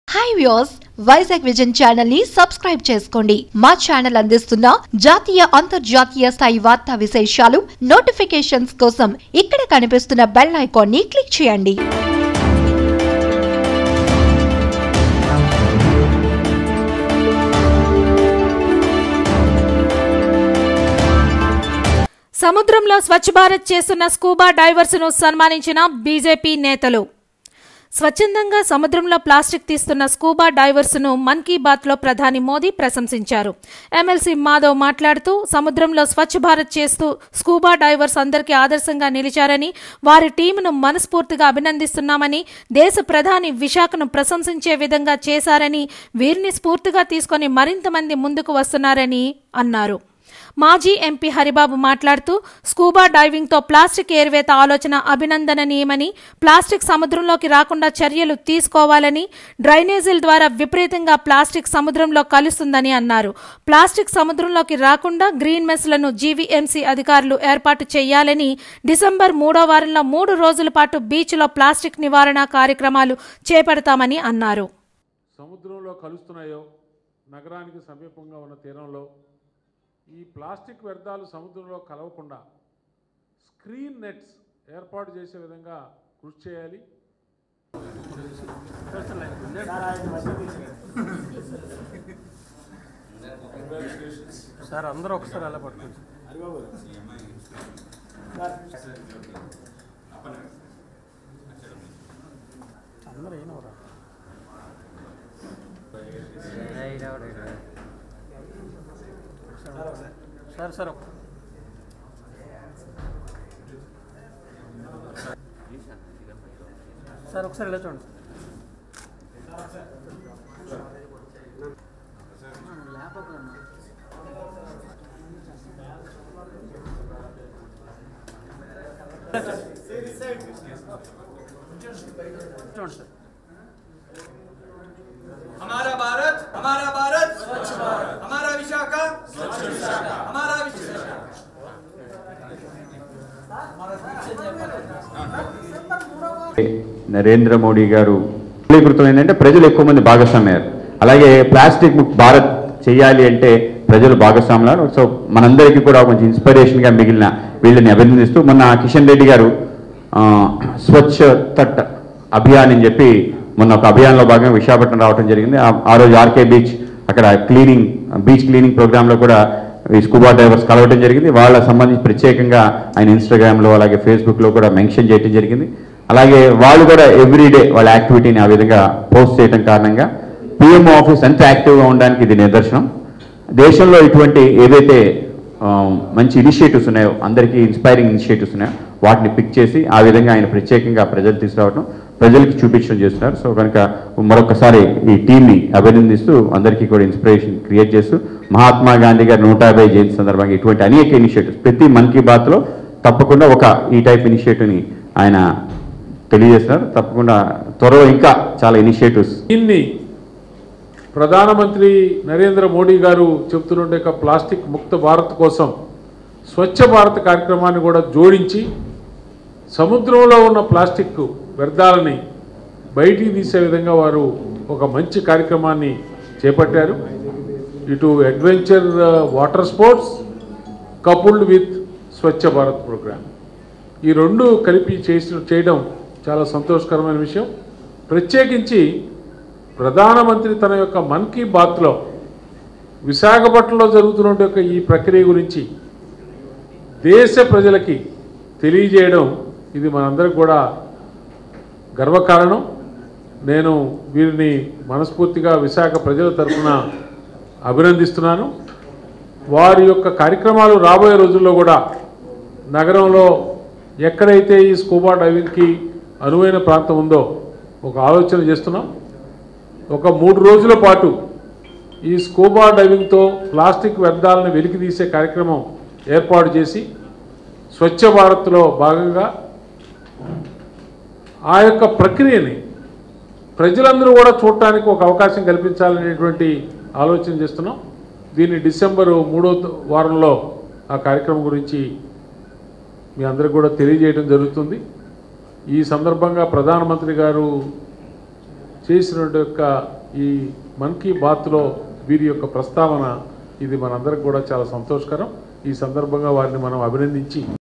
Hi viewers, Vizag vision channel ని subscribe చేసుకోండి. మా ఛానల్ అందిస్తున్న జాతీయ అంతర్జాతీయ స్థాయి వార్తా విశేషాలు నోటిఫికేషన్స్ కోసం ఇక్కడ కనిపిస్తున్న బెల్ ఐకాన్ ని క్లిక్ చేయండి. సముద్రంలో స్వచ్ఛ భారత్ చేస్తున్న స్కూబా డైవర్స్ ను సన్మానించిన బీజేపీ నేతలు. స్వచ్ఛందంగా సముద్రంలో ప్లాస్టిక్ తీస్తున్న స్కూబా డైవర్స్ ను మన్ కీ బాత్ లో ప్రధాని మోదీ ప్రశంసించారు. ఎమ్మెల్సీ మాధవ్ మాట్లాడుతూ సముద్రంలో స్వచ్ఛ భారత్ చేస్తూ స్కూబా డైవర్స్ అందరికీ ఆదర్శంగా నిలిచారని, వారి టీంను మనస్ఫూర్తిగా అభినందిస్తున్నామని, దేశ ప్రధాని విశాఖను ప్రశంసించే విధంగా చేశారని, వీరిని స్ఫూర్తిగా తీసుకుని మరింత మంది ముందుకు వస్తున్నారని అన్నారు. మాజీ ఎంపీ హరిబాబు మాట్లాడుతూ స్కూబా డైవింగ్ తో ప్లాస్టిక్ ఏరివేత ఆలోచన అభినందనీయమని, ప్లాస్టిక్ సముద్రంలోకి రాకుండా చర్యలు తీసుకోవాలని, డ్రైనేజీల ద్వారా విపరీతంగా ప్లాస్టిక్ సముద్రంలో కలుస్తుందని అన్నారు. ప్లాస్టిక్ సముద్రంలోకి రాకుండా గ్రీన్ మెస్లను జీవీఎంసీ అధికారులు ఏర్పాటు చేయాలని, డిసెంబర్ 3వ వారంలో 3 రోజుల పాటు బీచ్లో ప్లాస్టిక్ నివారణ కార్యక్రమాలు చేపడతామని అన్నారు. సముద్రంలో కలుస్తున్నాయో నగరానికి సమీపంగా ఉన్న తీరంలో ఈ ప్లాస్టిక్ వ్యర్థాలు సముద్రంలో కలవకుండా స్క్రీన్ నెట్స్ ఏర్పాటు చేసే విధంగా కృషి చేయాలి. సార్ అందరూ ఒకసారి అలా పట్టుకోండి. అందరూ ఏనవరా సార్ సార్ సార్ ఒకసారి ఇలా చూడండి. చూడండి సార్. हमारा भारत स्वच्छ भारत, हमारा विशाखा स्वच्छ विशाखा, हमारा నరేంద్ర మోడీ గారు ఫలీకృతం ఏంటంటే ప్రజలు ఎక్కువ మంది భాగస్వామ్యారు. అలాగే ప్లాస్టిక్ ముక్త భారత్ చేయాలి అంటే ప్రజలు భాగస్వామ్యాలు. సో మనందరికీ కూడా కొంచెం ఇన్స్పిరేషన్గా మిగిలిన వీళ్ళని అభినందిస్తూ మొన్న కిషన్ రెడ్డి గారు స్వచ్ఛ తట్ అభియాన్ అని చెప్పి మొన్న ఒక అభియాన్లో భాగంగా విశాఖపట్నం రావడం జరిగింది. ఆ రోజు ఆర్కే బీచ్ అక్కడ బీచ్ క్లీనింగ్ ప్రోగ్రాంలో కూడా ఈ స్కూబా డైవర్స్ కలవడం జరిగింది. వాళ్ళకి సంబంధించి ప్రత్యేకంగా ఆయన ఇన్స్టాగ్రామ్లో అలాగే ఫేస్బుక్లో కూడా మెన్షన్ చేయడం జరిగింది. అలాగే వాళ్ళు కూడా ఎవ్రీడే వాళ్ళ యాక్టివిటీని ఆ విధంగా పోస్ట్ చేయడం కారణంగా పిఎంఓ ఆఫీస్ ఎంత యాక్టివ్గా ఉండడానికి ఇది నిదర్శనం. దేశంలో ఇటువంటి ఏదైతే మంచి ఇనిషియేటివ్స్ ఉన్నాయో, అందరికీ ఇన్స్పైరింగ్ ఇనిషియేటివ్స్ ఉన్నాయో వాటిని పిక్ చేసి ఆ విధంగా ఆయన ప్రత్యేకంగా ప్రజలు తీసుకురావడం, ప్రజలకి చూపించడం చేస్తున్నారు. సో కనుక మరొకసారి ఈ టీంని అభినందిస్తూ అందరికీ కూడా ఇన్స్పిరేషన్ క్రియేట్ చేస్తూ మహాత్మా గాంధీ గారి 150వ జయంతి సందర్భంగా ఇటువంటి అనేక ఇనిషియేటివ్స్ ప్రతి మన్ కీ బాత్లో తప్పకుండా ఈ టైప్ ఇనిషియేటివ్ని ఆయన తెలియజేస్తున్నారు. తప్పకుండా త్వరలో ఇంకా చాలా ఇనిషియేటివ్స్. దీన్ని ప్రధానమంత్రి నరేంద్ర మోడీ గారు చెబుతుండే ప్లాస్టిక్ ముక్త భారత్ కోసం స్వచ్ఛ భారత్ కార్యక్రమాన్ని కూడా జోడించి సముద్రంలో ఉన్న ప్లాస్టిక్ వ్యర్థాలని బయటికి తీసే విధంగా వారు ఒక మంచి కార్యక్రమాన్ని చేపట్టారు. ఇటు adventure water sports coupled with Swachh Bharat programme, ఈ రెండు కలిపి చేయడం చాలా సంతోషకరమైన విషయం. ప్రత్యేకించి ప్రధానమంత్రి తన యొక్క మన్ కీ బాత్లో విశాఖపట్నంలో జరుగుతున్న ఈ ప్రక్రియ గురించి దేశ ప్రజలకి తెలియజేయడం ఇది మనందరికి కూడా గర్వకారణం. నేను వీరిని మనస్ఫూర్తిగా విశాఖ ప్రజల తరఫున అభినందిస్తున్నాను. వారి యొక్క కార్యక్రమాలు రాబోయే రోజుల్లో కూడా నగరంలో ఎక్కడైతే ఈ స్కూబా డైవింగ్కి అనువైన ప్రాంతం ఉందో ఒక ఆలోచన చేస్తున్నాం. ఒక 3 రోజుల పాటు ఈ స్కూబా డైవింగ్తో ప్లాస్టిక్ వ్యర్థాలను వెలికి తీసే కార్యక్రమం ఏర్పాటు చేసి స్వచ్ఛ భారత్లో భాగంగా ఆ యొక్క ప్రక్రియని ప్రజలందరూ కూడా చూడటానికి ఒక అవకాశం కల్పించాలనేటువంటి ఆలోచన చేస్తున్నాం. దీన్ని డిసెంబర్ 3వ వారంలో ఆ కార్యక్రమం గురించి మీ అందరికీ కూడా తెలియజేయడం జరుగుతుంది. ఈ సందర్భంగా ప్రధానమంత్రి గారు చేసినటువంటి యొక్క ఈ మన్ కీ బాత్లో వీరి యొక్క ప్రస్తావన ఇది మనందరికి కూడా చాలా సంతోషకరం. ఈ సందర్భంగా వారిని మనం అభినందించి